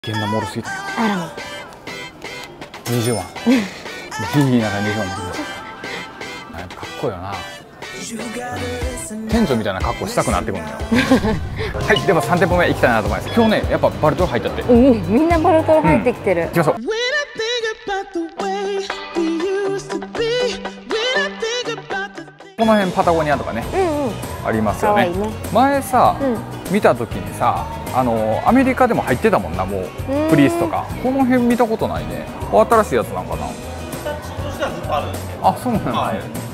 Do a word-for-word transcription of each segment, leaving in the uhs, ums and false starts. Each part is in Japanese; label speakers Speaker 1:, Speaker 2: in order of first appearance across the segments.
Speaker 1: 現ナモロすぎたよ。
Speaker 2: あらも
Speaker 1: にじゅうまんギリギリならにじゅうまん持ってきました。やっぱかっこいいよな。店長みたいな格好したくなってくるんだよはい、でもさん店舗目行きたいなと思います。今日ね、やっぱバルトル入っちゃって、
Speaker 2: うん、みんなバルトル入ってきてる、
Speaker 1: うん、行きましょう。この辺パタゴニアとかね、うんうん、ありますよね。ね、前さ、うん、見た時にさ、あのアメリカでも入ってたもんな、もうプリースとか。この辺見たことないね。新しいやつなんかな。あ、そうなんですね。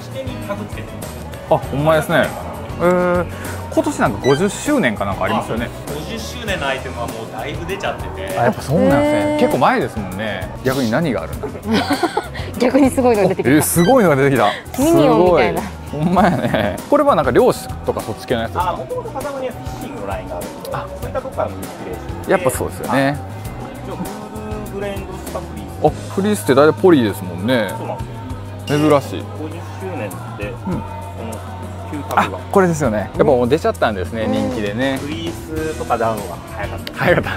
Speaker 1: あ、ほんまですね。えー、今年なんかごじゅっしゅうねんかなんかありますよね。
Speaker 3: ごじゅっしゅうねんのアイテムはもうだいぶ出ちゃってて。
Speaker 1: あ、やっぱそうなんですね。結構前ですもんね。逆に何があるんだ
Speaker 2: 逆にすごいのが出てきた。
Speaker 1: えー、すごいのが出てきた。
Speaker 2: ミニオンみたいな。
Speaker 1: ほんまやね。これはなんか漁師とかそっち系のやつですか。
Speaker 3: あ、もともとパタゴニアフィッシングのラインがあるので、あ、そういったとこからのインスピレーションで。
Speaker 1: やっぱそうですよね。
Speaker 3: 一応フードブレンドしたフリース。
Speaker 1: あ、フリースって大体ポリですもんね。
Speaker 3: そうなんですよ。
Speaker 1: 珍しい。
Speaker 3: ごじゅっしゅうねんで、うん、
Speaker 1: あ、これですよね。やっぱもう出ちゃったんですね、うん、人気でね。
Speaker 3: フリースとかダウンは早かった。
Speaker 1: 早かった。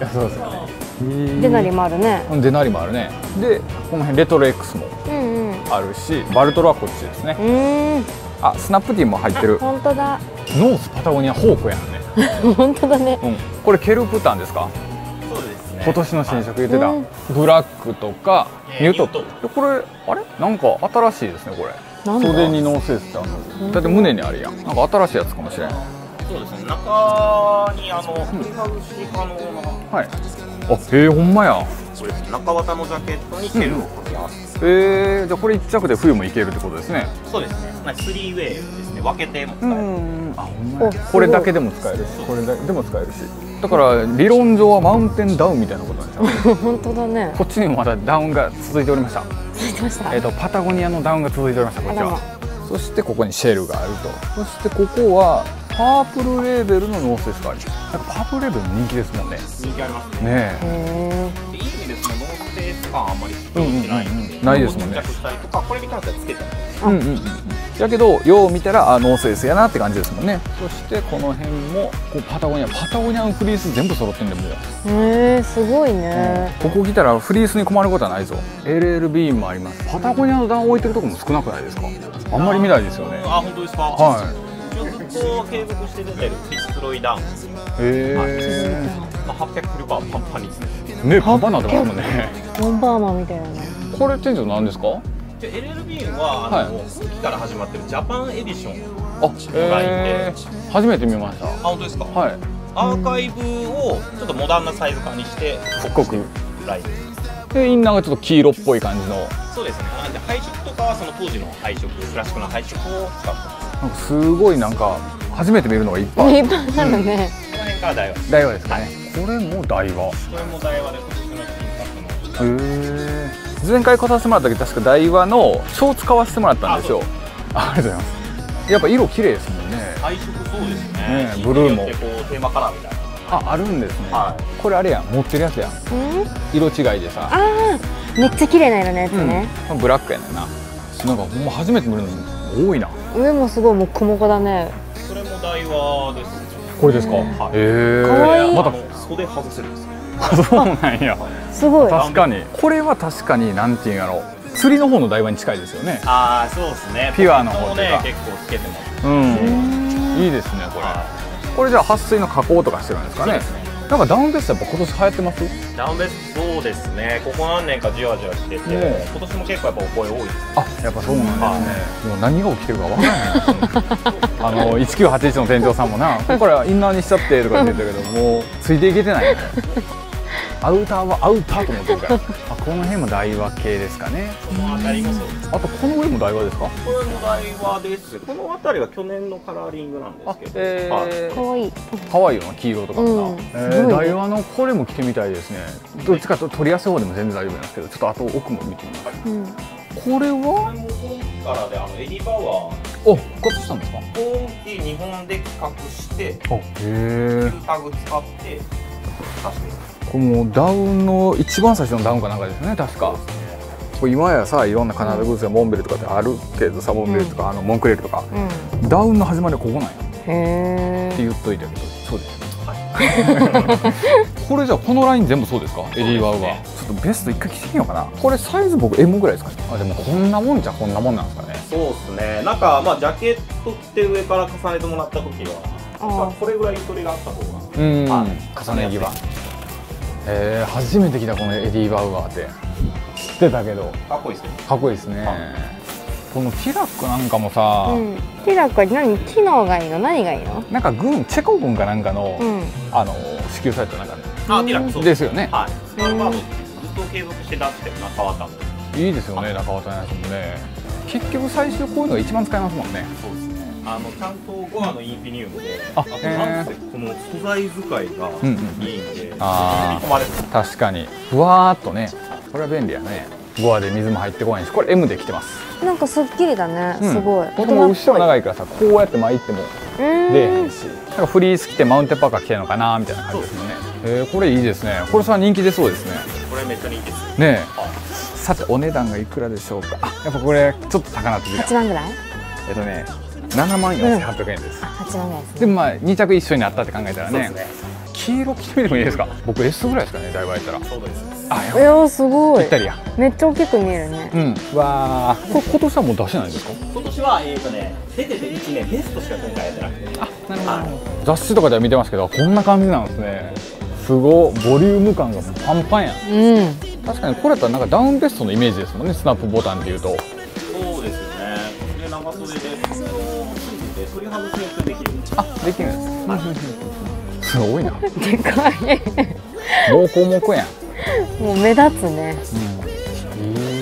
Speaker 1: そうですよね。
Speaker 2: デナリもあるね。
Speaker 1: デナリもあるね。で、この辺レトロ X もあるし、バルトロはこっちですね。うん。あ、スナップティーも入ってる。
Speaker 2: 本当だ。
Speaker 1: ノースパタゴニア宝庫やんね。
Speaker 2: 本当だね。
Speaker 1: うん。これケルプタンですか。
Speaker 3: そうですね。
Speaker 1: 今年の新色言ってた。ブラックとかニュート。これあれ？なんか新しいですねこれ。袖にノースーツってあるの。だって胸にあるやん。なんか新しいやつかもしれない。
Speaker 3: そうですね。中にあの取り外し可能な。
Speaker 1: はい。あ、へえ、ほんまや。
Speaker 3: これ中綿のジャケットにケルを組み合わせ。
Speaker 1: ええ、じゃあこれ一着で冬もいけるってことですね。
Speaker 3: そうですね。まあスリーウェイですね。分けても使える。
Speaker 1: あ、ほんまや。これだけでも使えるし、これだけでも使えるし。だから理論上はマウンテンダウンみたいなことなんですよ。
Speaker 2: 本当だね。
Speaker 1: こっちにもまだダウンが続いておりました。
Speaker 2: 続いてました。
Speaker 1: えっとパタゴニアのダウンが続いておりましたこっちは。そしてここにシェルがあると。そしてここはパープルレーベルのノースフェイスがあります。なんかパープルレーベル人気ですもんね。
Speaker 3: 人気ありますね。
Speaker 1: ね
Speaker 3: え。いい意味ですね。ノースフェイス感あんまりついてないので。
Speaker 1: ないですもんね。
Speaker 3: これに関してはつけてない。
Speaker 1: うんうんうん。だけどよう見たらあノースフェイスやなって感じですもんね。そしてこの辺もこうパタゴニアパタゴニアのフリース全部揃ってんでもう。
Speaker 2: へえ、すごいね、
Speaker 1: うん。ここ来たらフリースに困ることはないぞ。エルエルビー もあります。パタゴニアのダウン置いてるところも少なくないですか。あんまり見ないですよね。
Speaker 3: あ、本当ですか。
Speaker 1: はい。
Speaker 3: ずっと継続して出てるフィッツロイダウン。へ
Speaker 1: え。
Speaker 3: まあはっぴゃくキロバーパンパンにですね。
Speaker 1: ね、パンパンなってますもんね。
Speaker 2: ボンバーマンみたいなね。
Speaker 1: これ店長なんですか。
Speaker 3: エルエルビー はあの今期から始まってるジャパンエディション
Speaker 1: のラインで初めて見ました。あ、
Speaker 3: 本当ですか。
Speaker 1: はい。
Speaker 3: アーカイブをちょっとモダンなサイズ感にして
Speaker 1: 復刻
Speaker 3: ライン
Speaker 1: で、インナーがちょっと黄色っぽい感じの。
Speaker 3: そうですね。なんで配色とかはその当時の配色、クラシックな配色を使ってます。
Speaker 1: なんかすごいなんか初めて見るのがいっぱい
Speaker 2: いっぱいあるね。
Speaker 3: この辺から台湾
Speaker 1: 台湾ですかね。これも台湾。
Speaker 3: これも台湾で今年の金額の。
Speaker 1: へえ。前回来させてもらった時確か台湾のショーツ買わせてもらったんですよ。ありがとうございます。やっぱ色綺麗ですもんね。
Speaker 3: 配色そうですね。
Speaker 1: ブルーも。
Speaker 3: こうテーマカラーみたいな。
Speaker 1: あ、あるんですね。これあれやん、持ってるやつやん。色違いでさ。
Speaker 2: ああ、めっちゃ綺麗な色のやつね。
Speaker 1: ブラックやねんな。なんかほんま初めて見るの多いな。
Speaker 2: 上もすごいもこもこだね。
Speaker 3: これも台湾です。
Speaker 1: これですか。へえ。
Speaker 2: 可愛い。
Speaker 3: また袖外せるんですよ。
Speaker 1: そうなんや。
Speaker 2: すごい。
Speaker 1: 確かに。これは確かになんていうんやろ。釣りの方の台湾に近いですよね。
Speaker 3: ああ、そうですね。
Speaker 1: ピュアの方とか。
Speaker 3: 結構つけてます。
Speaker 1: うん。いいですねこれ。これじゃあ撥水の加工とかしてるんですかね。なんかダウンベストやっぱ今年流行ってます？
Speaker 3: ダウンベストそうですね。ここ何年かじわじわ来てて、今年も結構やっぱお声多いです。
Speaker 1: あ、やっぱそうなんですね。もう何が起きてるかわからない。あのいちきゅうはちいちの店長さんもな、ここからインナーにしちゃってとか言ってたけど、もうついていけてない。アウターはアウターと思ってるから。あ、この辺も台湾系ですかね。
Speaker 3: この辺りもそうです。
Speaker 1: あとこの上も台湾ですか？
Speaker 3: これも台湾です。この辺りは去年のカラーリングなんですけど。
Speaker 1: え
Speaker 2: え、可愛い。
Speaker 1: 可愛いよな、黄色とかもな。ええ、台湾のこれも着てみたいですね。どっちかと取りやすい方でも全然大丈夫なんですけど、ちょっとあと奥も見てみます。これは？
Speaker 3: 今からであのエディバワー。
Speaker 1: お、復活したんですか？
Speaker 3: 今季日本で企画して。
Speaker 1: あ、へえ。
Speaker 3: タグ使って出してる。
Speaker 1: これもうダウンの一番最初のダウンかなんかですね、確か。これ今やさ、いろんなカナダグースやモンベルとかってあるけどさ、モンベルとかあのモンクレールとか、ダウンの始まりはここなんやって言っといたけど、そうですよね。 これじゃあこのライン全部そうですか？エディバウアー、
Speaker 3: ね、
Speaker 1: ちょっとベスト一回着てみようかな。これサイズ僕 エム ぐらいですかね。あ、でもこんなもんじゃこんなもんなんですかね。
Speaker 3: そうですね。なんかまあジャケット着て上から重ねてもらった時は、まあ、これぐらいゆとりがあった方が、
Speaker 1: うん、
Speaker 3: はい、
Speaker 1: 重ね着は。えー、初めて来たこのエディバウアーって知ってたけど
Speaker 3: かっこいいですね。
Speaker 1: かっこいいですね。このティラックなんかもさ、
Speaker 2: うん、ティラックは何機能がいいの？何がいいの？
Speaker 1: なんか軍チェコ軍かなんかの、
Speaker 2: うん、
Speaker 1: あの支給されたなんかね。
Speaker 3: あ、ティラックそう
Speaker 1: ですよね。
Speaker 3: はい。スカルバードずっと継続して出してる中綿も。
Speaker 1: いいですよね、中綿のやつもね。結局最終こういうのが一番使いますもんね。
Speaker 3: そうですね。あのちゃんとゴアのインフィニウムで、
Speaker 1: あ、
Speaker 3: あとなんせこの素材使いがいいんで、
Speaker 1: あ
Speaker 3: 組み込まれる。
Speaker 1: 確かにふわーっとね、これは便利やね。ゴアで水も入ってこないし、これ エム で着てます。
Speaker 2: なんかすっきりだね、
Speaker 1: うん、
Speaker 2: すごい。
Speaker 1: 僕も後ろ長いからさ、こうやって巻いても出えへんし、なんかフリース着てマウンテンパーカー着てるのかなみたいな感じですよね。えー、これいいですね。これさ人気出そうですね。
Speaker 3: これめっちゃ人気です
Speaker 1: ねえ。さてお値段がいくらでしょうか。あ、やっぱこれちょっと高なってきた。
Speaker 2: はちまんぐらい？
Speaker 1: えっとね、ななまんよんせんはっぴゃくえんです。
Speaker 2: あ、はちまんぐらいですね。
Speaker 1: でもまあに着一緒になったって考えたらね、
Speaker 3: ね、
Speaker 1: 黄色着てみてもいいですか。僕 エス ぐらいですかね、だいぶ空いたら。
Speaker 3: そうです。
Speaker 1: あ、
Speaker 2: いやすごい。
Speaker 1: ぴったりや。
Speaker 2: めっちゃ大きく見えるね。
Speaker 1: うん。わあ、これ今年はもう出してないんですか。
Speaker 3: 今年はえっとね、出てていちねんベストしか今回やってなくて。
Speaker 1: あ、なるほど。雑誌とかでは見てますけど、こんな感じなんですね。すごいボリューム感がパンパンやん。
Speaker 2: うん。
Speaker 1: 確かにこれだったらなんかダウンベストのイメージですもんね。スナップボタンっていうと。
Speaker 3: そうですよね。で長袖で風をついて取り外しにできる。
Speaker 1: あ、できるんです。すごいな。
Speaker 2: でかい。
Speaker 1: もう項目やん。
Speaker 2: もう目立つね。
Speaker 1: うん、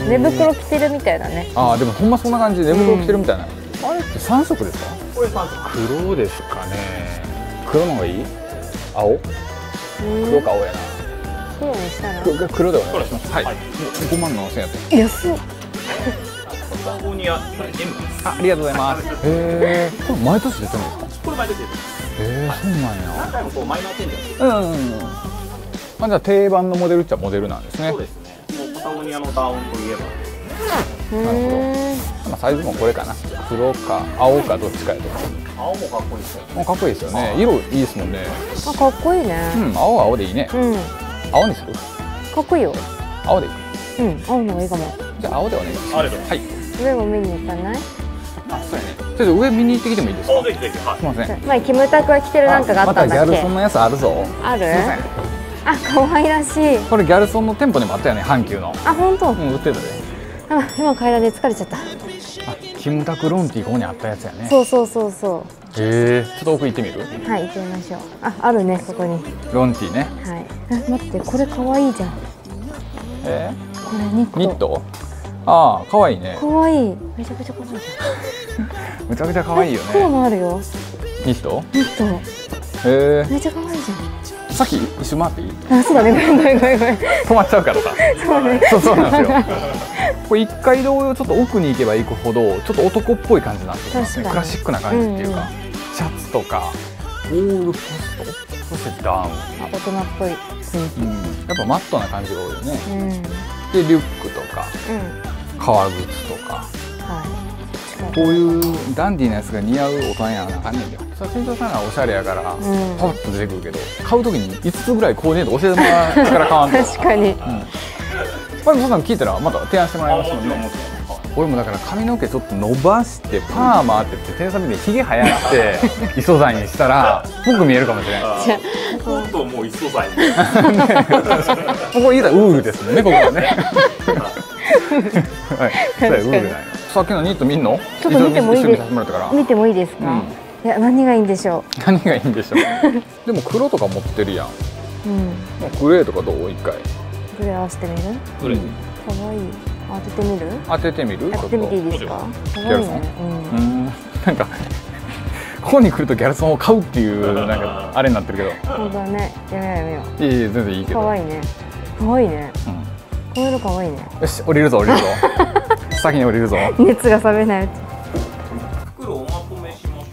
Speaker 2: 寝袋着てるみたいだね。
Speaker 1: ああ、でもほんまそんな感じで寝袋着てるみたいな。うん、あれって三色ですか？
Speaker 3: これ三色。
Speaker 1: 黒ですかね。黒の方がいい？青？黒か青やな。
Speaker 2: 黒にしたら？
Speaker 1: 黒黒でお願いします。はい。ごまんななせんやった。
Speaker 2: 安っ。
Speaker 3: パタゴニア、これ エム です。
Speaker 1: あ、ありがとうございます。へえ。これ毎年出てるんですか？
Speaker 3: これ毎年出てる。
Speaker 1: へえ、そうなんや。
Speaker 3: 何回もこうマイナーチェンジ
Speaker 1: うんうんうん。まあじゃあ定番のモデルっちゃモデルなんですね。
Speaker 3: そうですね。もうパタゴニアのダウンといえば。
Speaker 1: なるほど。まあサイズもこれかな。黒か青かどっちかやとか。
Speaker 3: 青もかっこいいですよ。
Speaker 1: もうかっこいいですよね。色いいですもんね。
Speaker 2: あ、かっこいいね。
Speaker 1: うん、青は青でいいね。
Speaker 2: うん。
Speaker 1: 青にする？
Speaker 2: かっこいいよ。
Speaker 1: 青でいい。
Speaker 2: うん、青の方がいいかも。
Speaker 1: じゃあ青でお願いします。
Speaker 3: ありがとうござい
Speaker 1: はい。
Speaker 2: 上も見に行かない？
Speaker 1: あ、そうやね。ちょっと上見に行ってきてもいいですか？
Speaker 3: ます。ぜひぜひ。はい。
Speaker 1: すみません。
Speaker 2: 前キムタクが着てるなんかがあったんだっけ？
Speaker 1: またギャルソンのやつあるぞ。
Speaker 2: ある？
Speaker 1: すみません。
Speaker 2: あ、可愛らしい。
Speaker 1: これギャルソンの店舗にもあったよね、阪急の。
Speaker 2: あ、本当。
Speaker 1: うん、売ってたで。
Speaker 2: あ、今階段で疲れちゃった。
Speaker 1: あ、キムタクロンティここにあったやつやね。
Speaker 2: そうそうそうそ
Speaker 1: へえ、ちょっと奥行ってみる？
Speaker 2: う。はい、行ってみましょう。あ、あるね、ここに。
Speaker 1: ロンティね。
Speaker 2: はい。え、待って、これ可愛いじゃん。
Speaker 1: え
Speaker 2: これニッ
Speaker 1: ー、
Speaker 2: ト。
Speaker 1: ニット？ああ、可愛いね。
Speaker 2: 可愛い。めちゃくちゃ可愛いじゃん。
Speaker 1: めちゃくちゃ可愛いよ
Speaker 2: 黒
Speaker 1: ね。
Speaker 2: もあるよ。
Speaker 1: ニット？
Speaker 2: ニット。
Speaker 1: へえ。
Speaker 2: めっちゃ可愛いじ
Speaker 1: さっき一周回っていい？
Speaker 2: ゃん。あ、そうだね。ごめんごめんごめんごめん。
Speaker 1: 止まっちゃうからさ。
Speaker 2: そうね。
Speaker 1: そうそうなんですよ。これ一階同様ちょっと奥に行けば行くほどちょっと男っぽい感じなんですよね。
Speaker 2: 確かに
Speaker 1: クラシックな感じっていうか、
Speaker 2: うんうん、
Speaker 1: シャツとかオールポスト、そしてダウン。
Speaker 2: あ、大人っぽい雰囲気。
Speaker 1: うん、やっぱマットな感じが多いよね。
Speaker 2: うん。うん。
Speaker 1: でリュックとか革靴とか、
Speaker 2: はい。
Speaker 1: こういうダンディーなやつが似合う大人やなあかんねんよ。さあ店長さんがおしゃれやから
Speaker 2: うん、
Speaker 1: パッと出てくるけど、買う時にいつつぐらいコーディネート教えてもらってから買わんと。
Speaker 2: 確かに。
Speaker 1: うん。これもそんなの聞いたらまた提案してもらいますもんね。俺もだから髪の毛ちょっと伸ばしてパーマって言って店員さん見てひげ生やして磯材にしたら僕見えるかもしれない。
Speaker 2: じゃ
Speaker 3: ここともう磯材。
Speaker 1: ここ言うたらウールですもんね、ここはね。はい、そうやウールなんよ。さっきのニット見んの？
Speaker 2: ちょっと見てもいいです
Speaker 1: 一緒に見させてもらったから。
Speaker 2: 見てもいいですか？
Speaker 1: うん
Speaker 2: いや、何がいいんでしょ
Speaker 1: 何がいいんでしょう。でも黒とか持ってるやん。
Speaker 2: う。うん。
Speaker 1: もうグレーとかどう？一回。
Speaker 2: グレー合わせてみる？
Speaker 3: どれ？
Speaker 2: 可愛い。当ててみる？
Speaker 1: 当ててみる？
Speaker 2: やってみていいですか？可愛いね。
Speaker 1: うーん、なんかここに来るとギャルソンを買うっていうなんかあれになってるけど。
Speaker 2: 本当だね。やめようやめよ
Speaker 1: いいいい全然いいけ
Speaker 2: う。
Speaker 1: ど。
Speaker 2: 可愛いね。可愛いね。
Speaker 1: うん。
Speaker 2: こういうの可愛いね。
Speaker 1: よし、降りるぞ降りるぞ。先に降りるぞ。
Speaker 2: 熱が冷めないうち。
Speaker 3: 袋おまとめします。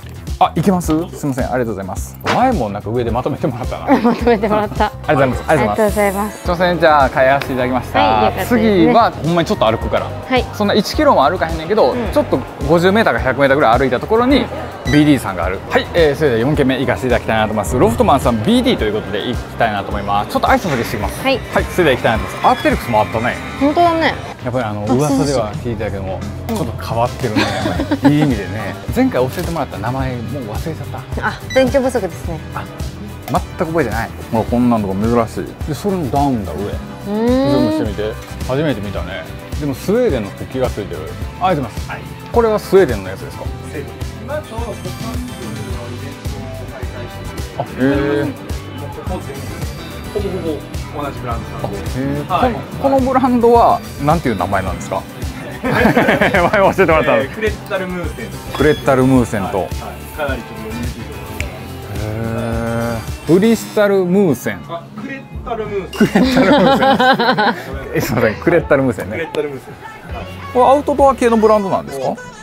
Speaker 1: あ、いけます。すみません、ありがとうございます。前もなんか上でまとめてもらったな。
Speaker 2: まとめてもらった。
Speaker 1: ありがとうございます。ありがとうございます。すみません、じゃあ買い合わせていただきました。
Speaker 2: はい、よかったですね。
Speaker 1: 次はほんまにちょっと歩くから。
Speaker 2: はい。
Speaker 1: そんないちキロも歩かへんねんけど、うん、ちょっとごじゅうメーターかひゃくメーターぐらい歩いたところに ビーディー さんがある。はい、えー、それではよんけんめ行かせていただきたいなと思います。ロフトマンさん ビーディー ということで行きたいなと思います。ちょっと挨拶だけしてきます。はい。はい、それでは行きたいなと思います。アークテリクスもあったね。
Speaker 2: 本当だね。
Speaker 1: やっぱりあの噂では聞いたけども、ちょっと変わってるね。いい意味でね。前回教えてもらった名前もう忘れちゃった。
Speaker 2: あ、勉強不足ですね。
Speaker 1: あ、全く覚えてない。もうこんなんとか珍しい。で、それのダウンだ上。ズームしてみて。初めて見たね。でもスウェーデンの国旗がついてる。ありがとうございます。はい、これはスウェーデンのやつですか。
Speaker 3: 今ちょうど国産のイベントを開催して
Speaker 1: あ、へえ。
Speaker 3: ほぼほぼ同じブランドなんで。
Speaker 1: はい、このブランドはなんていう名前なんですか。前教えてもらったの、えー、
Speaker 3: クレッタルムーセント。
Speaker 1: クレッタルムーセント、はいはい、
Speaker 3: かなりちょっと人気
Speaker 1: へー。クリスタルムーセン。
Speaker 3: あ、クレッタルムーセン。
Speaker 1: クレッタルムーセン。え、すみません、クレッタルムーセンね。
Speaker 3: クレッタルムーセン。
Speaker 1: これアウトドア系のブランドなんですか。
Speaker 3: そうです。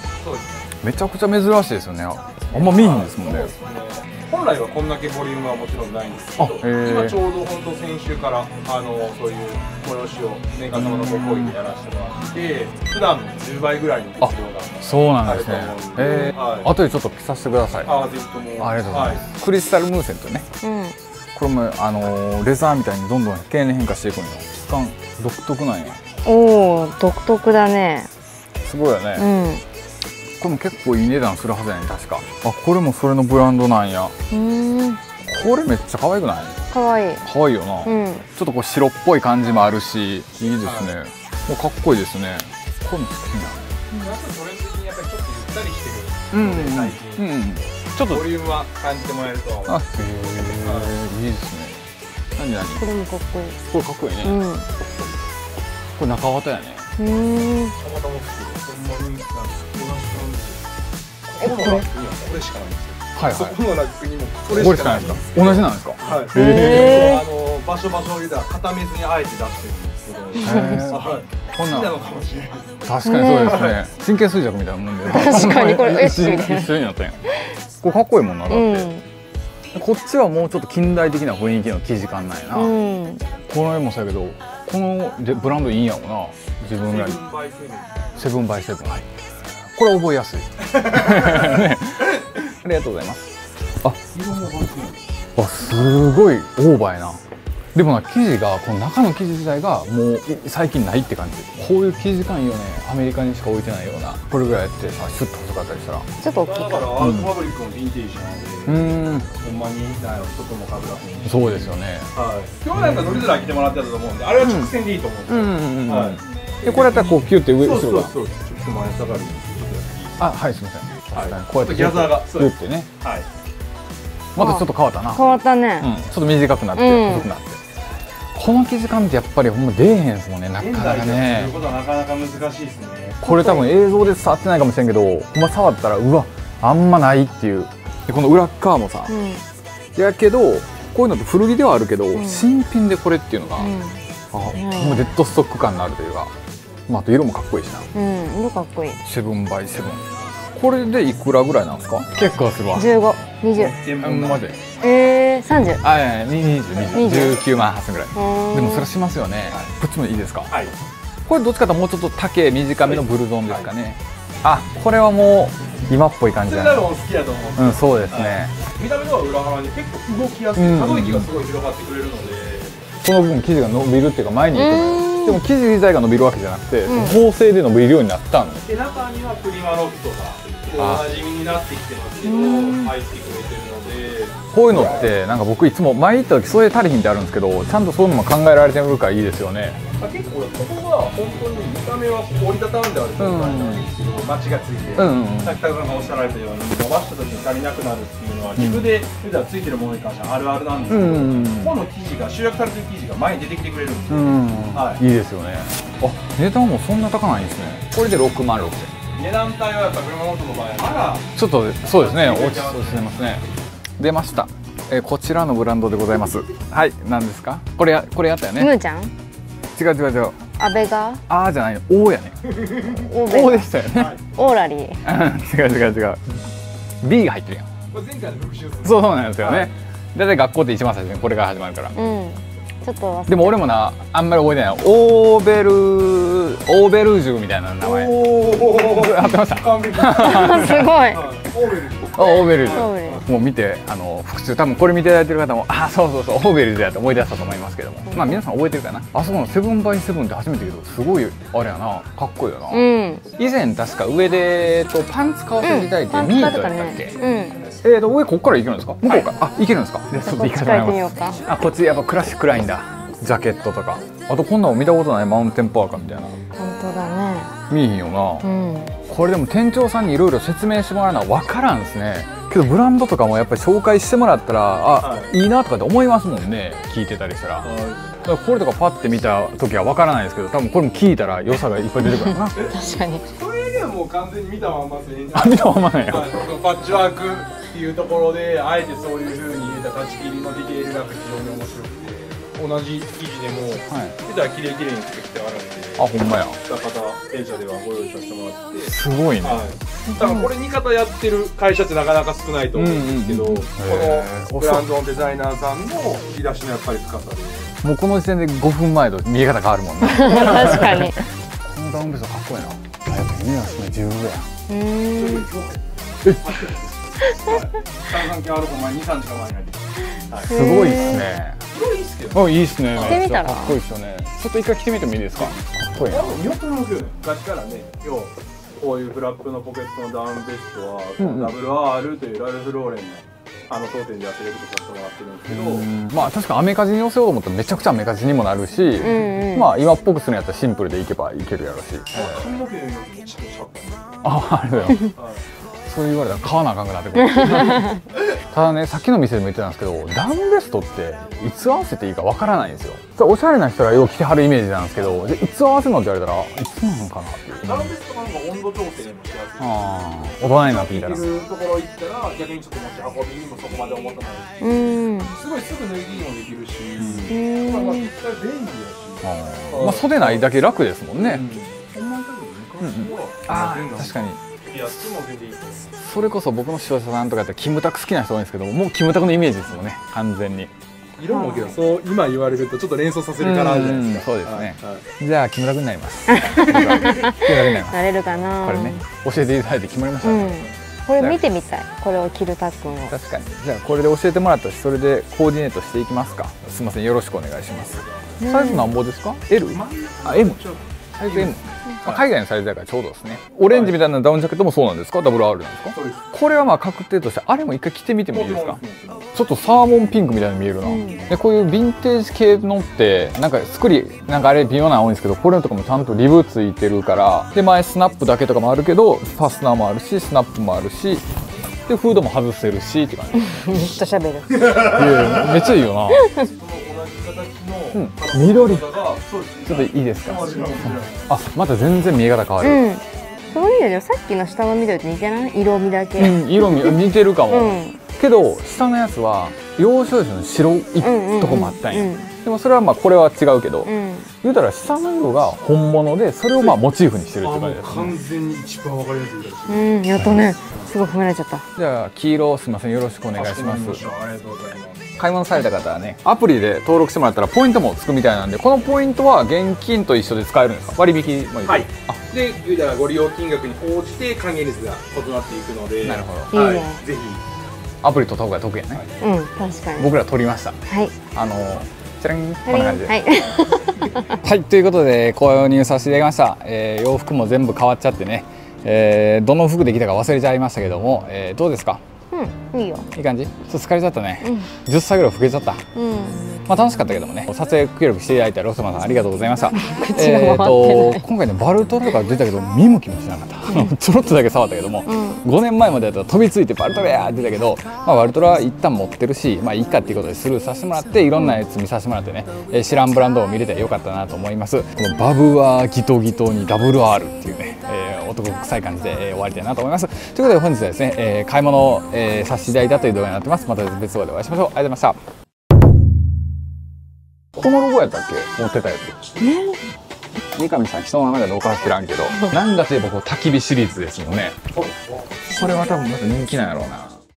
Speaker 1: めちゃくちゃ珍しいですよね。あんま見えへんですもんね。
Speaker 3: 本来はこんだけボリュームはもちろんないんですけど、今ちょうど本当先週からあのそういう催しを年間様のご好意でやらせてもらって普段のじゅうばいぐらいの量が
Speaker 1: そうなんですね。えー、はい、後でちょっと着させてください。
Speaker 3: あ、ぜひとも。
Speaker 1: ありがとうございます。はい、クリスタルムーセントね、うん、これもあのレザーみたいにどんどん経年変化していくのよ。質感独特なんや。
Speaker 2: おお、独特だね。
Speaker 1: すごいよね。うん、これも結構いい値段するはずやね、確か。あ、これもそれのブランドなんや。うん、これめっちゃ可愛くない。
Speaker 2: 可愛い。
Speaker 1: 可愛いよな。うん、ちょっとこう白っぽい感じもあるし、いいですね。もうかっこいいですね。これも好きな。
Speaker 3: やっぱりトレンド的にやっぱりちょっとゆったりしてるので、最近。うん。ちょっとボリュームは感じてもらえるとは思います。
Speaker 1: あ、へえ、いいですね。何何。
Speaker 2: これもかっこいい。
Speaker 1: これかっこいいね。うん、これ中綿やね。うん。たまたま好きで、ほんまになんか
Speaker 2: え、これ
Speaker 3: これしかないんですよ。はいはい。そこのラックにも
Speaker 1: これしかないですか。同じなんですか。
Speaker 3: はい。ええ。あの場所場所を言うたら固めずにあえて出してるんですけど。はい。こんなのかもしれない。
Speaker 1: 確かにそうですね。神経衰弱みたいなもんで。
Speaker 2: 確かにこれ一緒
Speaker 1: 一緒になったんや。これかっこいいもんなだって。こっちはもうちょっと近代的な雰囲気の生地感なんやな。この絵もそうやけど、このブランドいいんやろな。自分らに。セブンバイセブン。はい。これ覚えやすい。ね、ありがとうございます。あ、あ、すごいオーバーやな。でもな、生地がこの中の生地自体がもう最近ないって感じ。こういう生地感いいよね。アメリカにしか置いてないような。これぐらいやってさ、シュッと細かったりしたら。
Speaker 2: ちょっと大きい。
Speaker 3: だからアウトファブリックのヴィンテージなんで。うん。ほんまになんやろ、外もかぶらずに。
Speaker 1: そうですよね。
Speaker 3: はい。今日なんか乗りづらい着てもらってたと思うんで、あれは直線でいいと思うんですよ。うんうんうん。はい。で、これやったらこうキュッて上後ろが。そうそうそう。ちょっと前下がる。あ、はい、すみません。はい、こうやってギャザーがギュってね。はい。またちょっと変わったな。
Speaker 2: 変わったね。
Speaker 1: うん、ちょっと短くなって細くなって。この生地感ってやっぱりほんま出えへんですもんね。なかなかね。
Speaker 3: そういうことはなかなか難しいですね。
Speaker 1: これ多分映像で触ってないかもしれんけど、ほんま触ったらうわ、あんまないっていう。でこの裏側もさ、やけどこういうのって古着ではあるけど、新品でこれっていうのが、あ、ほんまデッドストック感のあるというか。まあ、あと色もかっこいいしな。
Speaker 2: うん、色かっこいい。
Speaker 1: セブンバイセブン。これでいくらぐらいなんですか。結構するわ。
Speaker 2: 十五、二十。
Speaker 1: マジ。
Speaker 2: ええ、三十。
Speaker 1: あ、いやいや、二十、二十、十九万八千ぐらい。でも、それしますよね。こっちもいいですか。はい。これどっちかともうちょっと丈短めのブルゾンですかね。あ、これはもう今っぽい感じだね。
Speaker 3: 好きだと思う。
Speaker 1: うん、そうですね。
Speaker 3: 見た目の裏腹に結構動きやすい。可動域がすごい広がってくれるので。
Speaker 1: この部分生地が伸びるっていうか前に行くの。でも生地自体が伸びるわけじゃなくて、縫製で伸びるようになったんで。
Speaker 3: で中にはプリマロフトがおなじみになってきてますけど、入ってくれてるので。
Speaker 1: こういうのってなんか僕いつも前行った時それ足りひんってあるんですけど、ちゃんとそういうのも考えられてるからいいですよね。
Speaker 3: 結構ここが本当に見た目は折りたたんである状態なんですけど、マチがついて、さっき高さんがおっしゃられたように伸ばした時に足りなくなるっていうのは自分で普段ついてるものに関してはあるあるなんですけど、ここの生地が集約されてる生地が前に出てきてくれるんですよ。はい、いいですよね。あ、値段もそんな高ないんですね。これでろくまんろくせん。値段帯はやっぱプリマロフトの場合はまだちょっとそうですね、落ち着いてますね。出ました。えー、こちらのブランドでございます。はい、何ですか。これやこれやったよね。
Speaker 2: ムーちゃん。
Speaker 1: 違う違う違う。
Speaker 2: 安倍が。
Speaker 1: あーじゃないの。O やね。O でしたよね。
Speaker 2: オーラリー。
Speaker 1: 違う違う違う。B が入ってるやん。
Speaker 3: これ前回の復習ですね。
Speaker 1: そうそうなんですよね。だいたい学校って一番最初にこれから始まるから。
Speaker 2: うん。ちょっと忘れ
Speaker 1: でも俺もな、あんまり覚えてない。オーベルオーベルージュみたいな名前。
Speaker 3: おお。
Speaker 1: 合ってました。
Speaker 3: 完璧。
Speaker 2: すごい。
Speaker 3: オーベル。
Speaker 1: あ、オーベルジ
Speaker 2: オーベル
Speaker 1: ュ。もう見て、あの復習、多分これ見ていただいてる方も、あ、そうそうそう、オーベルジュやって思い出したと思いますけども、まあ皆さん覚えてるかな。あそこのセブンバイセブンって初めて聞いたけど、すごいあれやな、かっこいいよな。
Speaker 2: うん。
Speaker 1: 以前確か上でとパンツ買わせていただいて、ミートやったっけ？
Speaker 2: うん。
Speaker 1: えーと上ここから行けるんですか？向こうか。あ、行けるんですか？で、ちょっと行かせてもらい
Speaker 2: こっちから行ってみよう
Speaker 1: ま
Speaker 2: か。
Speaker 1: す。あ、こっちやっぱクラシックラインだ。ジャケットとか。あとこんなの見たことないマウンテンパーカーみたいな。
Speaker 2: 本当だね。
Speaker 1: 見えへんよな。
Speaker 2: うん。
Speaker 1: これでも店長さんにいろいろ説明してもらうのは分からんですね。けどブランドとかもやっぱり紹介してもらったら、あ、はい、いいなとかって思いますもんね、聞いてたりしたら。だからこれとかパッて見た時は分からないですけど、多分これも聞いたら良さがいっぱい出てくるかな。
Speaker 2: 確かに。
Speaker 3: これではもう完全に見たまんまですね。
Speaker 1: あ、見たまんまなんや。
Speaker 3: パッチワークっていうところであえてそういう風に入れた立ち切りのディテールが非常に面白くて、同じ生地でも、はい、見たら綺麗綺麗に作ってあるんで。
Speaker 1: あ、ほんまや。
Speaker 3: 二方弊社ではご用意させてもらって。
Speaker 1: すごいね。
Speaker 3: はい、多分これに方やってる会社ってなかなか少ないと思うんですけど、うんうんうん、このブランドのデザイナーさんの引き出しのやっぱり深さで。も
Speaker 1: うこの時点でごふんまえと見え方変わるもんね。
Speaker 2: 確かに。
Speaker 1: このダウンベストかっこいいな。あ、やっぱ意味はすごい十分や。
Speaker 2: うーん。
Speaker 3: え。三三件あると前二三時間前に入ってきた。
Speaker 1: すごいですね。
Speaker 3: 色いいっすけど。
Speaker 1: あ、いいっすね。
Speaker 2: 着てみたら。
Speaker 1: かっこいいですよね。ちょっと一回着てみてもいいですか。かっこいいな。
Speaker 3: 似合ってますよね。昔からね、要はこういうフラップのポケットのダウンベストは、うんうん、ダブルアール というラルフローレンのあの当店ではセレクトさせてもらってるんですけど、
Speaker 1: まあ確かアメカジに寄せようと思ったらめちゃくちゃアメカジにもなるし、うんうん、まあ今っぽくするんやったらシンプルでいけばいけるやろし。
Speaker 3: 髪の毛の色めちゃくちゃ
Speaker 1: あ、あれだよ。そう言われたら買わなあかんくなってくる。ただね、さっきの店でも言ってたんですけど、ダウンベストっていつ合わせていいかわからないんですよ。おしゃれな人がよく着てはるイメージなんですけど、いつ合わせるのって言われたらいつなのかなっていう。
Speaker 3: ダウンベストなんか温度調整にもしやすい。
Speaker 1: ああ、大人になってきたら。
Speaker 3: 着るところ行ったら逆にちょっと持ち運びにもそこまで重たないし、うん、すごいすぐ脱ぎもできるし、うん、まあ絶対便利だし、
Speaker 1: まあ袖ないだけ楽ですもんね。
Speaker 3: ほんまに多分昔は、
Speaker 1: ああ、確かに。
Speaker 3: いや、それも全然いいと思う。
Speaker 1: それこそ僕の視聴者さんとかってキムタク好きな人多いんですけど、もうキムタクのイメージですもんね、完全に。
Speaker 3: 色もけど、そう今言われるとちょっと連想させるからじゃないですか。
Speaker 1: そうですね。じゃあ木村君になります。木村君になります。
Speaker 2: なれるかな。
Speaker 1: これね、教えていただいて決まりましたね。
Speaker 2: これ見てみたい。これを着るたっくんを。
Speaker 1: 確かに。じゃあこれで教えてもらったし、それでコーディネートしていきますか。すみません、よろしくお願いします。サイズ何ぼですか ？エル？ あ、エム。サイズ エム。まあ海外のサイズだからちょうどですね。オレンジみたいなダウンジャケットもそうなんですか？ダブルアールなんですか？これはまあ確定として、あれも一回着てみてもいいですか？ちょっとサーモンピンクみたいに見えるな。うん、でこういうヴィンテージ系のってなんか作りなんかあれ微妙なの多いんですけど、これとかもちゃんとリブついてるから、で前スナップだけとかもあるけど、ファスナーもあるし、スナップもあるし、でフードも外せるしって感じ。
Speaker 2: めっちゃ喋る。
Speaker 1: いやめっちゃいいよな。うん、緑。ちょっといいですか。あ、また全然見え方変わる。うん、
Speaker 2: その緑はさっきの下の緑と似てない？色味だけ。
Speaker 1: うん、色味似てるかも。うん、けど下のやつは要所要所の白いとこもあったんや。でもそれはまあこれは違うけど、うん、言うたら下の色が本物でそれをまあモチーフにしてるって感じですね。
Speaker 3: 完全に一番わかりやすいです。
Speaker 2: うん、やっとね、すごい褒められちゃった。
Speaker 1: じゃあ黄色すみません、よろしくお願いします。
Speaker 3: ありがとうございます。
Speaker 1: 買い物された方はね、アプリで登録してもらったらポイントもつくみたいなんで、このポイントは現金と一緒で使えるんですか？割引もいい。
Speaker 3: はい。で、言うたらご利用金額に応じて還元率が異なっていくので。
Speaker 1: なるほど。
Speaker 2: はい。ぜひ。
Speaker 1: アプリ取った方が得やね。
Speaker 2: うん、確かに。
Speaker 1: 僕ら取りました。
Speaker 2: はい。
Speaker 1: あのチャランこんな感じで。
Speaker 2: はい。
Speaker 1: はい、ということで購入させていただきました。えー、洋服も全部変わっちゃってね、えー、どの服できたか忘れちゃいましたけども、えー、どうですか？
Speaker 2: うん、いいよ。
Speaker 1: いい感じ？ちょっと疲れちゃったね。うん、じゅっさいぐらい老けちゃった。うん。まあ楽しかったけどもね。撮影協力していただいたロストマンさんありがとうございました。えっと今回ねバルトラとか出たけど見向きもしなかった。うん、ちょろっとだけ触ったけども、うん、ごねんまえまでやったら飛びついてバルトラやーって言ったけど、まあバルトラは一旦持ってるし、まあいいかっていうことでスルーさせてもらって、いろんなやつ見させてもらってね、えー、知らんブランドを見れてよかったなと思います。このバブはギトギトにダブル アール っていうね。えー男臭い感じで、えー、終わりたいなと思います。ということで本日はですね、えー、買い物を、えー、させていただいたという動画になってます。また別動画でお会いしましょう。ありがとうございました。このロゴやったっけ？持ってたやつ。三上さん人の名前でどうか知らんけど、何だといえばこう焚き火シリーズですもんね。これは多分また人気なんやろうな。